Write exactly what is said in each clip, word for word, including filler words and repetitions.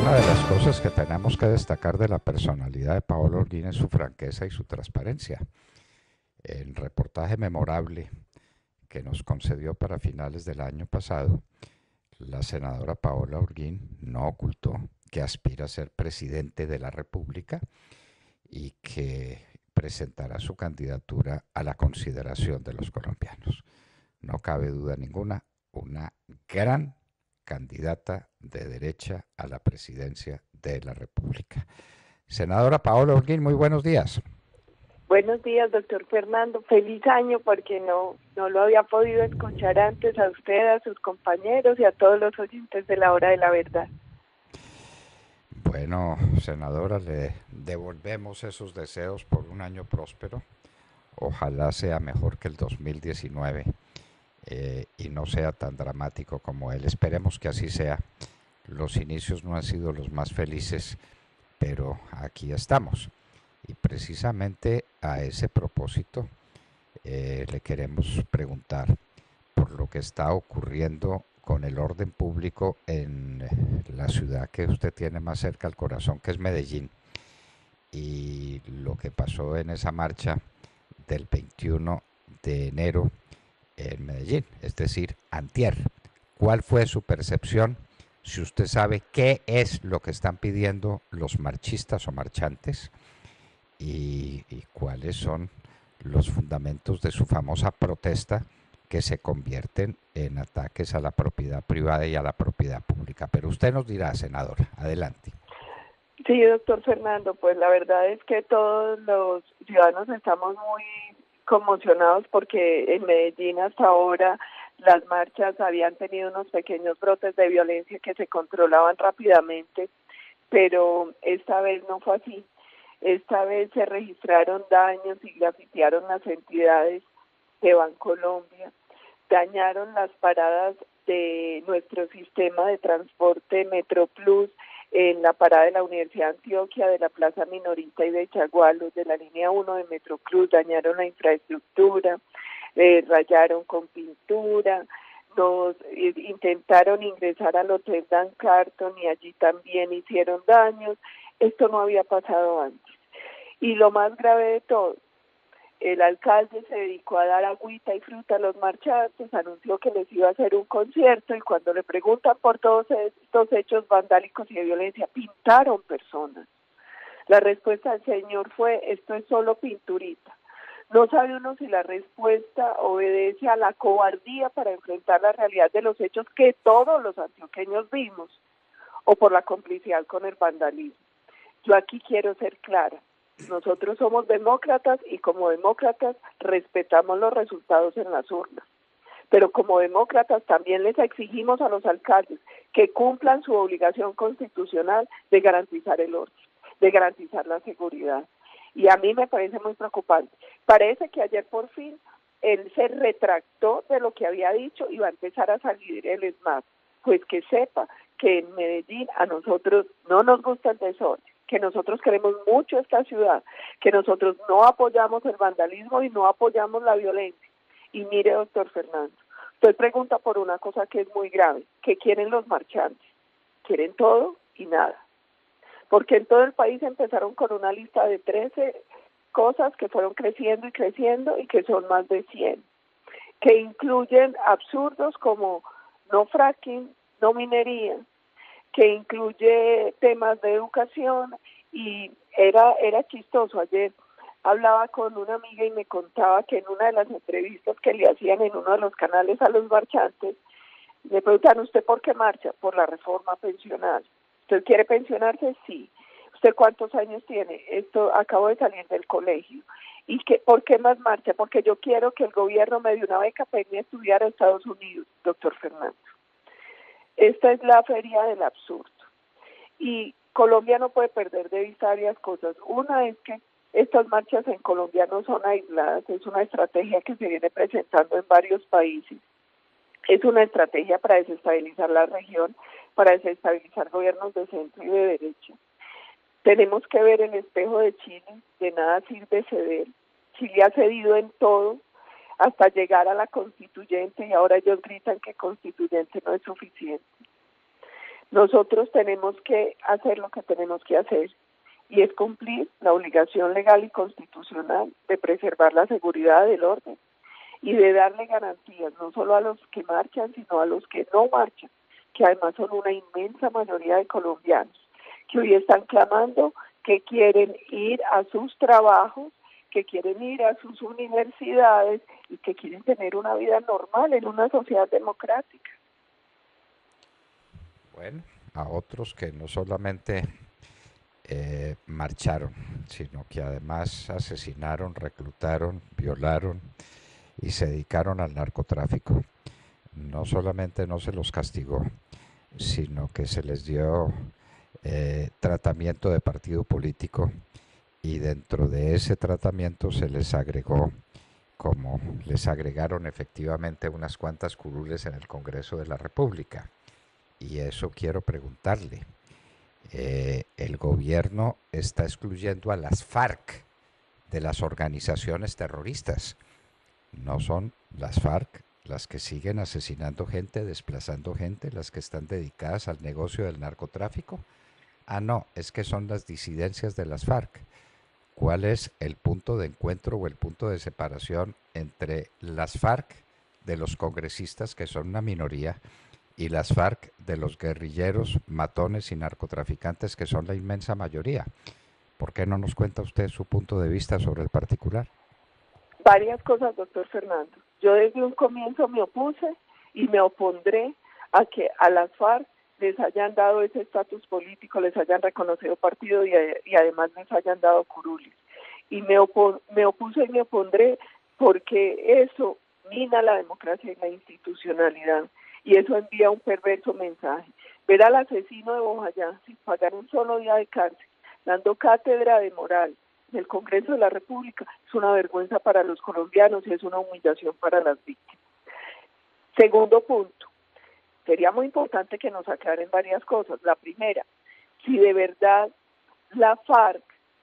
Una de las cosas que tenemos que destacar de la personalidad de Paolo Holguín es su franqueza y su transparencia. El reportaje memorable que nos concedió para finales del año pasado, la senadora Paola Holguín no ocultó que aspira a ser presidente de la República y que presentará su candidatura a la consideración de los colombianos. No cabe duda ninguna, una gran candidata de derecha a la presidencia de la República. Senadora Paola Holguín, muy buenos días. Buenos días, doctor Fernando. Feliz año, porque no, no lo había podido escuchar antes a usted, a sus compañeros y a todos los oyentes de la Hora de la Verdad. Bueno, senadora, le devolvemos esos deseos por un año próspero. Ojalá sea mejor que el dos mil diecinueve eh, y no sea tan dramático como él. Esperemos que así sea. Los inicios no han sido los más felices, pero aquí estamos. Y precisamente a ese propósito eh, le queremos preguntar por lo que está ocurriendo con el orden público en la ciudad que usted tiene más cerca al corazón, que es Medellín, y lo que pasó en esa marcha del veintiuno de enero en Medellín, es decir, antier. ¿Cuál fue su percepción? Si usted sabe qué es lo que están pidiendo los marchistas o marchantes y, y cuáles son los fundamentos de su famosa protesta que se convierten en ataques a la propiedad privada y a la propiedad pública. Pero usted nos dirá, senadora, adelante. Sí, doctor Fernando, pues la verdad es que todos los ciudadanos estamos muy conmocionados porque en Medellín hasta ahora las marchas habían tenido unos pequeños brotes de violencia que se controlaban rápidamente, pero esta vez no fue así. Esta vez se registraron daños y grafitearon las entidades de Bancolombia, dañaron las paradas de nuestro sistema de transporte Metroplus en la parada de la Universidad de Antioquia, de la Plaza Minorita y de Chagualos, de la línea uno de Metroplus, dañaron la infraestructura, eh, rayaron con pintura, nos eh, intentaron ingresar al Hotel Dan Carton y allí también hicieron daños. Esto no había pasado antes. Y lo más grave de todo, el alcalde se dedicó a dar agüita y fruta a los marchantes, anunció que les iba a hacer un concierto y cuando le preguntan por todos estos hechos vandálicos y de violencia, pintaron personas. La respuesta del señor fue, esto es solo pinturita. No sabe uno si la respuesta obedece a la cobardía para enfrentar la realidad de los hechos que todos los antioqueños vimos o por la complicidad con el vandalismo. Yo aquí quiero ser clara. Nosotros somos demócratas y como demócratas respetamos los resultados en las urnas. Pero como demócratas también les exigimos a los alcaldes que cumplan su obligación constitucional de garantizar el orden, de garantizar la seguridad. Y a mí me parece muy preocupante. Parece que ayer por fin él se retractó de lo que había dicho y va a empezar a salir el ESMAD. Pues que sepa que en Medellín a nosotros no nos gusta el desorden, que nosotros queremos mucho esta ciudad, que nosotros no apoyamos el vandalismo y no apoyamos la violencia. Y mire, doctor Fernando, usted pregunta por una cosa que es muy grave, ¿qué quieren los marchantes? Quieren todo y nada. Porque en todo el país empezaron con una lista de trece cosas que fueron creciendo y creciendo y que son más de cien, que incluyen absurdos como no fracking, no minería, que incluye temas de educación y era era chistoso. Ayer hablaba con una amiga y me contaba que en una de las entrevistas que le hacían en uno de los canales a los marchantes, le preguntan, ¿usted por qué marcha? Por la reforma pensional. ¿Usted quiere pensionarse? Sí. ¿Usted cuántos años tiene? Esto, acabo de salir del colegio. ¿Y qué, por qué más marcha? Porque yo quiero que el gobierno me dé una beca para irme a estudiar a Estados Unidos, doctor Fernando. Esta es la feria del absurdo. Y Colombia no puede perder de vista varias cosas. Una es que estas marchas en Colombia no son aisladas, es una estrategia que se viene presentando en varios países. Es una estrategia para desestabilizar la región, para desestabilizar gobiernos de centro y de derecha. Tenemos que ver el espejo de Chile, de nada sirve ceder. Chile ha cedido en todo, hasta llegar a la constituyente, y ahora ellos gritan que constituyente no es suficiente. Nosotros tenemos que hacer lo que tenemos que hacer, y es cumplir la obligación legal y constitucional de preservar la seguridad del orden y de darle garantías no solo a los que marchan, sino a los que no marchan, que además son una inmensa mayoría de colombianos, que hoy están clamando, que quieren ir a sus trabajos, que quieren ir a sus universidades y que quieren tener una vida normal en una sociedad democrática. Bueno, a otros que no solamente eh, marcharon, sino que además asesinaron, reclutaron, violaron y se dedicaron al narcotráfico. No solamente no se los castigó, sino que se les dio eh, tratamiento de partido político, y dentro de ese tratamiento se les agregó, como les agregaron efectivamente unas cuantas curules en el Congreso de la República. Y eso quiero preguntarle. Eh, el gobierno está excluyendo a las FARC de las organizaciones terroristas. No son las FARC las que siguen asesinando gente, desplazando gente, las que están dedicadas al negocio del narcotráfico. Ah, no, es que son las disidencias de las FARC. ¿Cuál es el punto de encuentro o el punto de separación entre las FARC de los congresistas, que son una minoría, y las FARC de los guerrilleros, matones y narcotraficantes, que son la inmensa mayoría? ¿Por qué no nos cuenta usted su punto de vista sobre el particular? Varias cosas, doctor Fernando. Yo desde un comienzo me opuse y me opondré a que a las FARC les hayan dado ese estatus político, les hayan reconocido partido y, y además les hayan dado curules. Y me, opo, me opuse y me opondré porque eso mina la democracia y la institucionalidad. Y eso envía un perverso mensaje. Ver al asesino de Bojayá sin pagar un solo día de cárcel, dando cátedra de moral en el Congreso de la República, es una vergüenza para los colombianos y es una humillación para las víctimas. Segundo punto, sería muy importante que nos aclaren varias cosas. La primera, si de verdad la FARC,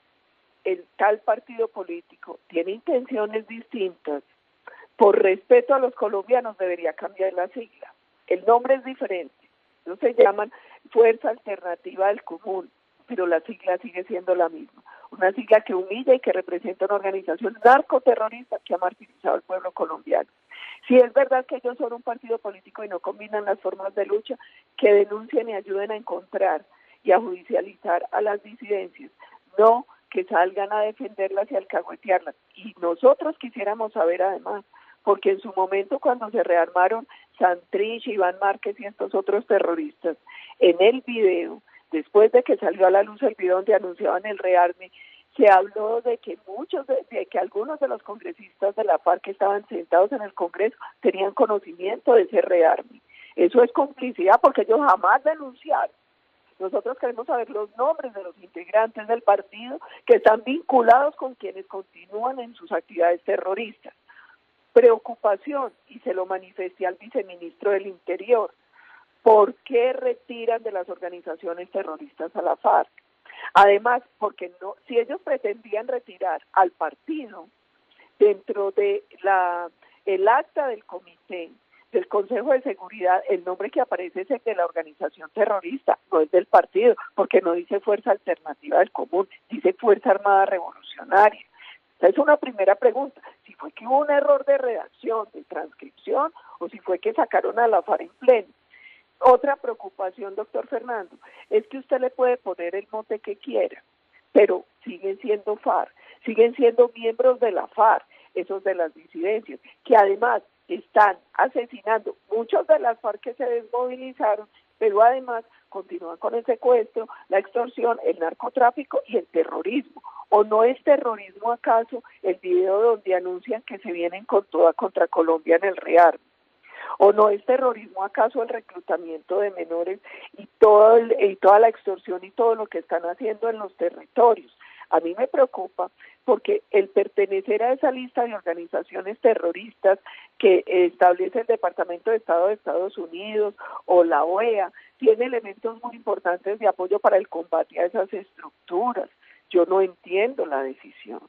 el tal partido político, tiene intenciones distintas, por respeto a los colombianos debería cambiar la sigla. El nombre es diferente, no se llaman Fuerza Alternativa del Común, pero la sigla sigue siendo la misma. Una sigla que humilla y que representa una organización narcoterrorista que ha martirizado al pueblo colombiano. Si es verdad que ellos son un partido político y no combinan las formas de lucha, que denuncien y ayuden a encontrar y a judicializar a las disidencias, no que salgan a defenderlas y a alcahuetearlas. Y nosotros quisiéramos saber además, porque en su momento cuando se rearmaron Santrich, Iván Márquez y estos otros terroristas, en el video, después de que salió a la luz el video donde anunciaban el rearme, se habló de que muchos, de, de que algunos de los congresistas de la FARC que estaban sentados en el Congreso tenían conocimiento de ese rearme. Eso es complicidad porque ellos jamás denunciaron. Nosotros queremos saber los nombres de los integrantes del partido que están vinculados con quienes continúan en sus actividades terroristas. Preocupación, y se lo manifesté al viceministro del Interior, ¿por qué retiran de las organizaciones terroristas a la FARC? Además, porque no, si ellos pretendían retirar al partido dentro de la el acta del comité del Consejo de Seguridad, el nombre que aparece es el de la organización terrorista, no es del partido, porque no dice Fuerza Alternativa del Común, dice Fuerza Armada Revolucionaria. Esa es una primera pregunta, si fue que hubo un error de redacción, de transcripción, o si fue que sacaron a la FARC en pleno. Otra preocupación, doctor Fernando, es que usted le puede poner el mote que quiera, pero siguen siendo FARC, siguen siendo miembros de la FARC, esos de las disidencias, que además están asesinando muchos de las FARC que se desmovilizaron, pero además continúan con el secuestro, la extorsión, el narcotráfico y el terrorismo. ¿O no es terrorismo acaso el video donde anuncian que se vienen con toda contra Colombia en el rearme? ¿O no es terrorismo acaso el reclutamiento de menores y, todo el, y toda la extorsión y todo lo que están haciendo en los territorios? A mí me preocupa porque el pertenecer a esa lista de organizaciones terroristas que establece el Departamento de Estado de Estados Unidos o la O E A tiene elementos muy importantes de apoyo para el combate a esas estructuras. Yo no entiendo la decisión.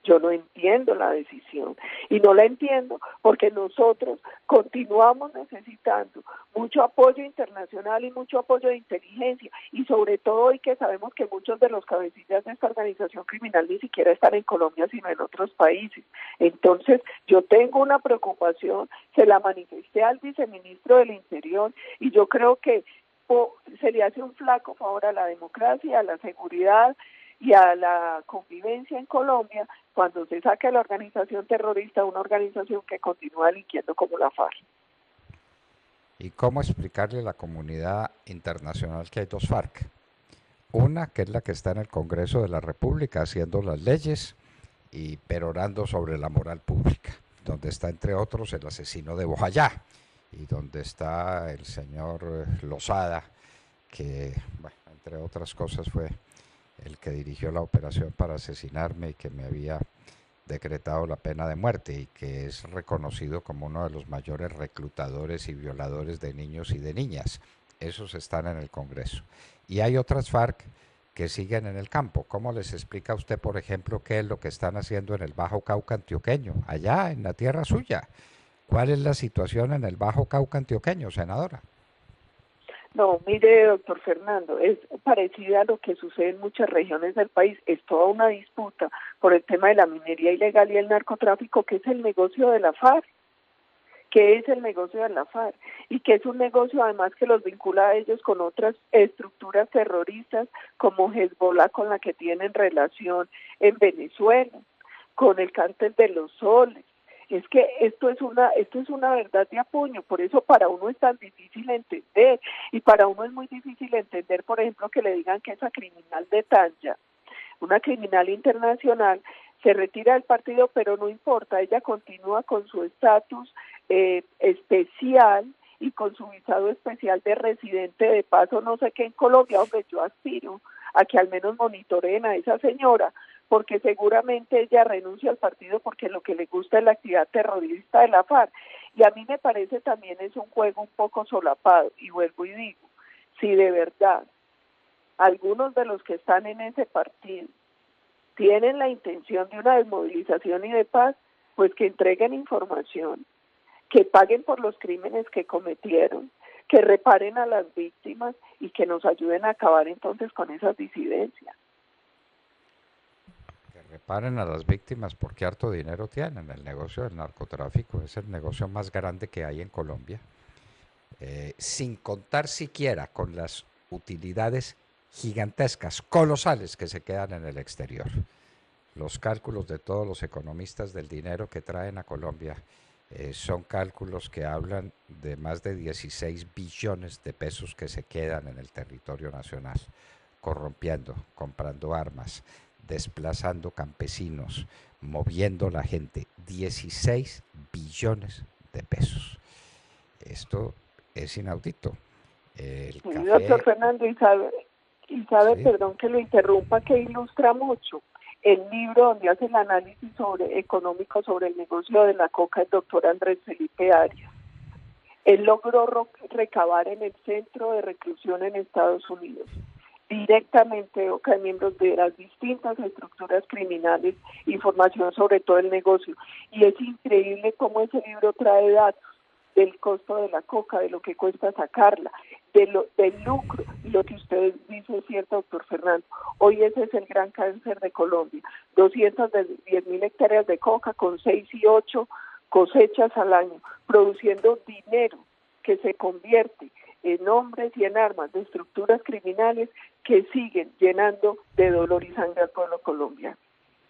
Yo no entiendo la decisión y no la entiendo porque nosotros continuamos necesitando mucho apoyo internacional y mucho apoyo de inteligencia y sobre todo hoy que sabemos que muchos de los cabecillas de esta organización criminal ni siquiera están en Colombia sino en otros países. Entonces yo tengo una preocupación, se la manifesté al viceministro del Interior y yo creo que oh, se le hace un flaco favor a la democracia, a la seguridad y a la convivencia en Colombia cuando se saca la organización terrorista, una organización que continúa delinquiendo como la FARC. ¿Y cómo explicarle a la comunidad internacional que hay dos FARC? Una, que es la que está en el Congreso de la República haciendo las leyes y perorando sobre la moral pública, donde está entre otros el asesino de Bojayá y donde está el señor Lozada, que, bueno, entre otras cosas fue el que dirigió la operación para asesinarme y que me había decretado la pena de muerte y que es reconocido como uno de los mayores reclutadores y violadores de niños y de niñas. Esos están en el Congreso. Y hay otras FARC que siguen en el campo. ¿Cómo les explica usted, por ejemplo, qué es lo que están haciendo en el Bajo Cauca antioqueño, allá en la tierra suya? ¿Cuál es la situación en el Bajo Cauca antioqueño, senadora? No, mire, doctor Fernando, es parecida a lo que sucede en muchas regiones del país. Es toda una disputa por el tema de la minería ilegal y el narcotráfico, que es el negocio de la FARC. ¿Qué es el negocio de la FARC? Y que es un negocio además que los vincula a ellos con otras estructuras terroristas como Hezbollah, con la que tienen relación en Venezuela, con el cártel de los Soles. Es que esto es una esto es una verdad de apuño, por eso para uno es tan difícil entender, y para uno es muy difícil entender, por ejemplo, que le digan que esa criminal de Tanya, una criminal internacional, se retira del partido, pero no importa, ella continúa con su estatus eh, especial y con su visado especial de residente de paso, no sé qué en Colombia. Hombre, yo aspiro a que al menos monitoreen a esa señora, porque seguramente ella renuncia al partido porque lo que le gusta es la actividad terrorista de la FARC. Y a mí me parece también es un juego un poco solapado, y vuelvo y digo, si de verdad algunos de los que están en ese partido tienen la intención de una desmovilización y de paz, pues que entreguen información, que paguen por los crímenes que cometieron, que reparen a las víctimas y que nos ayuden a acabar entonces con esas disidencias. Que reparen a las víctimas porque harto dinero tienen. El negocio del narcotráfico es el negocio más grande que hay en Colombia, eh, sin contar siquiera con las utilidades gigantescas, colosales que se quedan en el exterior. Los cálculos de todos los economistas del dinero que traen a Colombia eh, son cálculos que hablan de más de dieciséis billones de pesos que se quedan en el territorio nacional, corrompiendo, comprando armas, desplazando campesinos, moviendo la gente. dieciséis billones de pesos. Esto es inaudito. El Sí, café, doctor Fernando, y sabe, y sabe, sí, perdón que lo interrumpa, que ilustra mucho el libro donde hace el análisis sobre económico sobre el negocio de la coca el doctor Andrés Felipe Arias. Él logró ro- recabar en el centro de reclusión en Estados Unidos directamente de boca de miembros de las distintas estructuras criminales, información sobre todo el negocio. Y es increíble cómo ese libro trae datos del costo de la coca, de lo que cuesta sacarla, de lo, del lucro, y lo que usted dice es cierto, doctor Fernando. Hoy ese es el gran cáncer de Colombia, doscientas diez mil hectáreas de coca con seis y ocho cosechas al año, produciendo dinero que se convierte en hombres y en armas de estructuras criminales que siguen llenando de dolor y sangre al pueblo colombiano.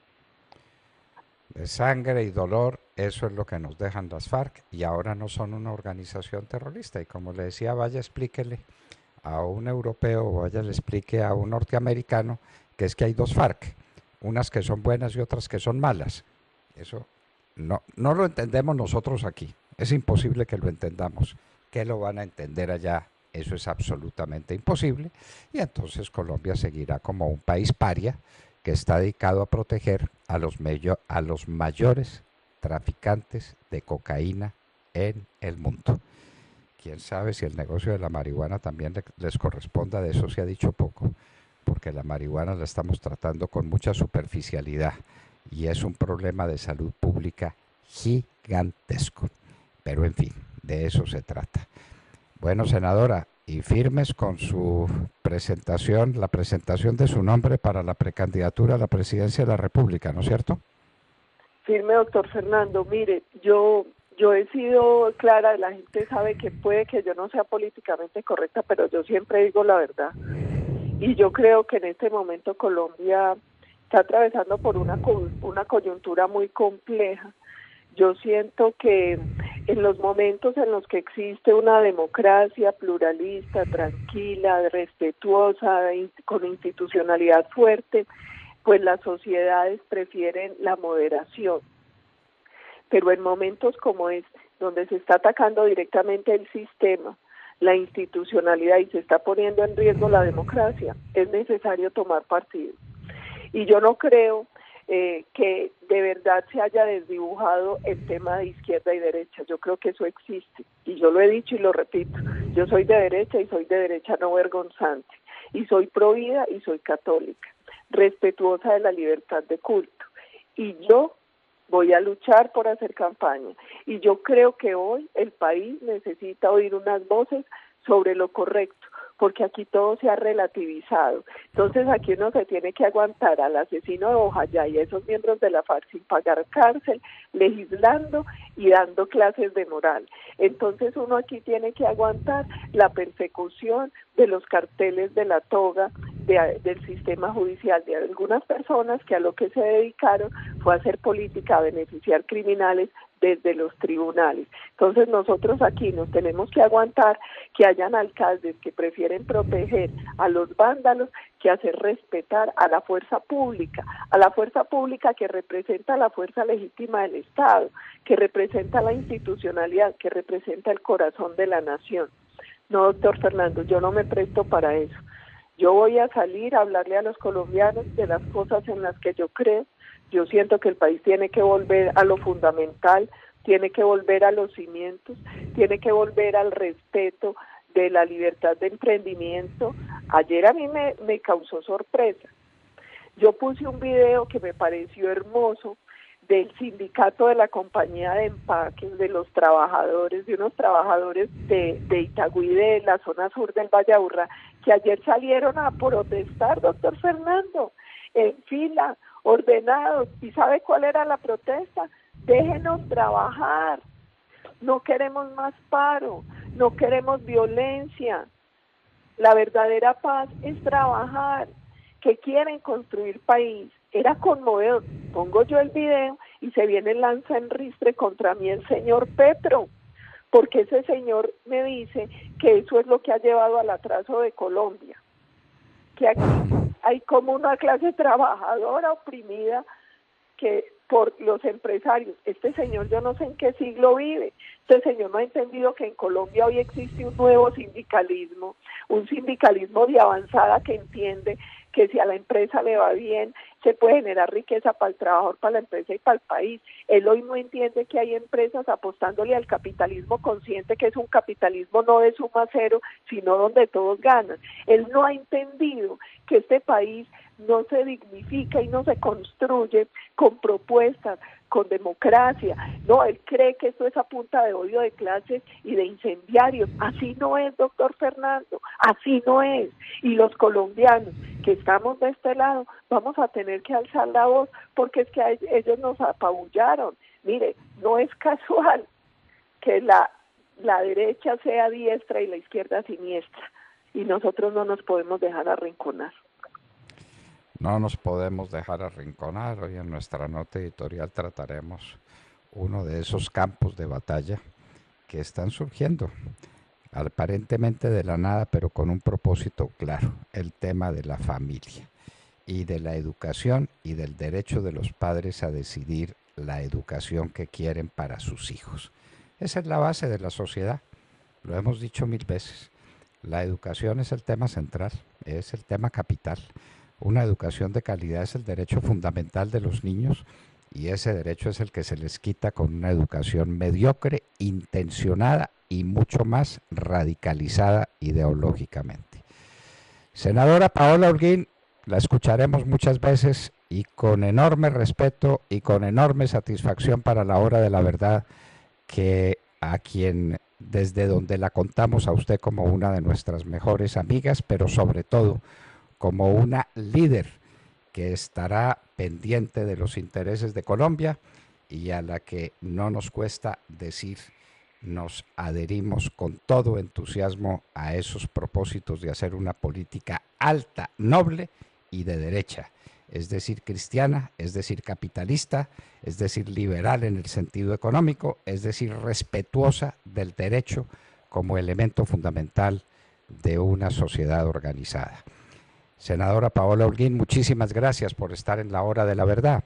de sangre y dolor, eso es lo que nos dejan las FARC y ahora no son una organización terrorista. Y como le decía, vaya explíquele a un europeo o vaya le explique a un norteamericano que es que hay dos FARC, unas que son buenas y otras que son malas. Eso no, no lo entendemos nosotros aquí, es imposible que lo entendamos. ¿Qué lo van a entender allá? Eso es absolutamente imposible y entonces Colombia seguirá como un país paria que está dedicado a proteger a los, mayo, a los mayores traficantes de cocaína en el mundo. Quién sabe si el negocio de la marihuana también le, les corresponda, de eso se ha dicho poco, porque la marihuana la estamos tratando con mucha superficialidad y es un problema de salud pública gigantesco. Pero en fin, de eso se trata. Bueno, senadora, y firmes con su presentación, la presentación de su nombre para la precandidatura a la presidencia de la República, ¿no es cierto? Firme, doctor Fernando. Mire, yo yo he sido clara, la gente sabe que puede que yo no sea políticamente correcta, pero yo siempre digo la verdad. Y yo creo que en este momento Colombia está atravesando por una una coyuntura muy compleja. Yo siento que en los momentos en los que existe una democracia pluralista, tranquila, respetuosa, con institucionalidad fuerte, pues las sociedades prefieren la moderación. Pero en momentos como este, donde se está atacando directamente el sistema, la institucionalidad y se está poniendo en riesgo la democracia, es necesario tomar partido. Y yo no creo eh, que de verdad se haya desdibujado el tema de izquierda y derecha. Yo creo que eso existe. Y yo lo he dicho y lo repito. Yo soy de derecha y soy de derecha no vergonzante. Y soy pro vida y soy católica, respetuosa de la libertad de culto. Y yo voy a luchar por hacer campaña. Y yo creo que hoy el país necesita oír unas voces sobre lo correcto, porque aquí todo se ha relativizado. Entonces aquí uno se tiene que aguantar al asesino de Bojayá y a esos miembros de la FARC sin pagar cárcel, legislando y dando clases de moral. Entonces uno aquí tiene que aguantar la persecución de los carteles de la toga de, del sistema judicial, de algunas personas que a lo que se dedicaron fue a hacer política, a beneficiar criminales desde los tribunales. Entonces nosotros aquí nos tenemos que aguantar que hayan alcaldes que prefieren proteger a los vándalos que hacer respetar a la fuerza pública, a la fuerza pública que representa la fuerza legítima del Estado, que representa la institucionalidad, que representa el corazón de la nación. No, doctor Fernando, yo no me presto para eso. Yo voy a salir a hablarle a los colombianos de las cosas en las que yo creo. Yo siento que el país tiene que volver a lo fundamental, tiene que volver a los cimientos, tiene que volver al respeto de la libertad de emprendimiento. Ayer a mí me, me causó sorpresa. Yo puse un video que me pareció hermoso del sindicato de la compañía de empaques, de los trabajadores, de unos trabajadores de, de Itagüí, de la zona sur del Valle Aburrá, que ayer salieron a protestar, doctor Fernando, en fila, ordenados. ¿Y sabe cuál era la protesta? Déjenos trabajar, no queremos más paro, no queremos violencia. La verdadera paz es trabajar, que quieren construir país. Era conmovedor. Pongo yo el video y se viene lanza en ristre contra mí el señor Petro, porque ese señor me dice que eso es lo que ha llevado al atraso de Colombia, que aquí hay como una clase trabajadora oprimida que por los empresarios. Este señor yo no sé en qué siglo vive. Este señor no ha entendido que en Colombia hoy existe un nuevo sindicalismo, un sindicalismo de avanzada que entiende que si a la empresa le va bien, se puede generar riqueza para el trabajador, para la empresa y para el país. Él hoy no entiende que hay empresas apostándole al capitalismo consciente, que es un capitalismo no de suma cero, sino donde todos ganan. Él no ha entendido que este país no se dignifica y no se construye con propuestas, con democracia. No, él cree que esto es a punta de odio de clases y de incendiarios. Así no es, doctor Fernando, así no es. Y los colombianos que estamos de este lado vamos a tener que alzar la voz, porque es que a ellos nos apabullaron. Mire, no es casual que la, la derecha sea diestra y la izquierda siniestra, y nosotros no nos podemos dejar arrinconar. No nos podemos dejar arrinconar. Hoy en nuestra nota editorial trataremos uno de esos campos de batalla que están surgiendo aparentemente de la nada, pero con un propósito claro: el tema de la familia y de la educación y del derecho de los padres a decidir la educación que quieren para sus hijos. Esa es la base de la sociedad, lo hemos dicho mil veces. La educación es el tema central, es el tema capital. Una educación de calidad es el derecho fundamental de los niños, y ese derecho es el que se les quita con una educación mediocre, intencionada y mucho más radicalizada ideológicamente. Senadora Paola Holguín, la escucharemos muchas veces y con enorme respeto y con enorme satisfacción para la hora de la verdad, que a quien desde donde la contamos a usted como una de nuestras mejores amigas, pero sobre todo como una líder que estará pendiente de los intereses de Colombia y a la que no nos cuesta decir nos adherimos con todo entusiasmo a esos propósitos de hacer una política alta, noble y de derecha, es decir, cristiana, es decir, capitalista, es decir, liberal en el sentido económico, es decir, respetuosa del derecho como elemento fundamental de una sociedad organizada. Senadora Paola Holguín, muchísimas gracias por estar en la hora de la verdad.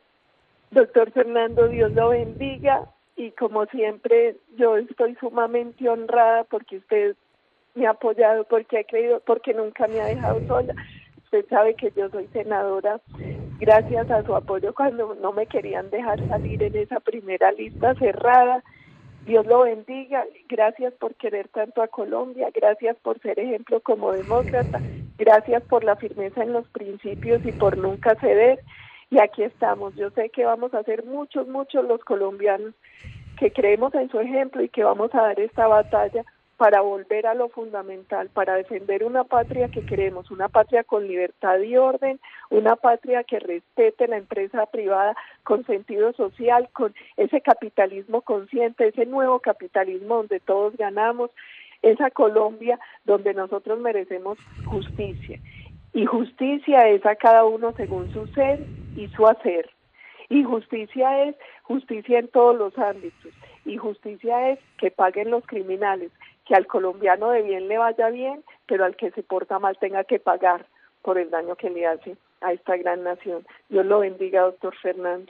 Doctor Fernando, Dios lo bendiga, y como siempre yo estoy sumamente honrada porque usted me ha apoyado, porque ha creído, porque nunca me ha dejado sola. Usted sabe que yo soy senadora gracias a su apoyo cuando no me querían dejar salir en esa primera lista cerrada. Dios lo bendiga, gracias por querer tanto a Colombia, gracias por ser ejemplo como demócrata, gracias por la firmeza en los principios y por nunca ceder. Y aquí estamos. Yo sé que vamos a ser muchos, muchos los colombianos que creemos en su ejemplo y que vamos a dar esta batalla para volver a lo fundamental, para defender una patria que queremos, una patria con libertad y orden, una patria que respete la empresa privada con sentido social, con ese capitalismo consciente, ese nuevo capitalismo donde todos ganamos, esa Colombia donde nosotros merecemos justicia. Y justicia es a cada uno según su ser y su hacer. Y justicia es justicia en todos los ámbitos. Y justicia es que paguen los criminales, que al colombiano de bien le vaya bien, pero al que se porta mal tenga que pagar por el daño que le hace a esta gran nación. Dios lo bendiga, doctor Fernando.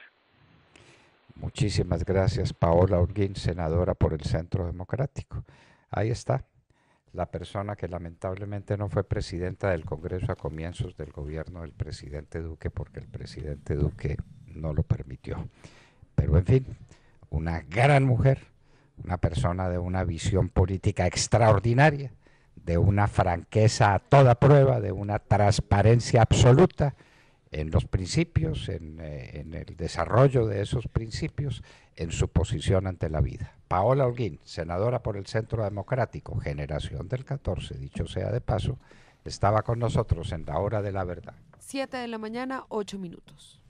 Muchísimas gracias, Paola Holguín, senadora por el Centro Democrático. Ahí está, la persona que lamentablemente no fue presidenta del Congreso a comienzos del gobierno del presidente Duque, porque el presidente Duque no lo permitió. Pero en fin, una gran mujer, una persona de una visión política extraordinaria, de una franqueza a toda prueba, de una transparencia absoluta en los principios, en, eh, en el desarrollo de esos principios, en su posición ante la vida. Paola Holguín, senadora por el Centro Democrático, generación del catorce, dicho sea de paso, estaba con nosotros en la hora de la verdad. Siete de la mañana, ocho minutos.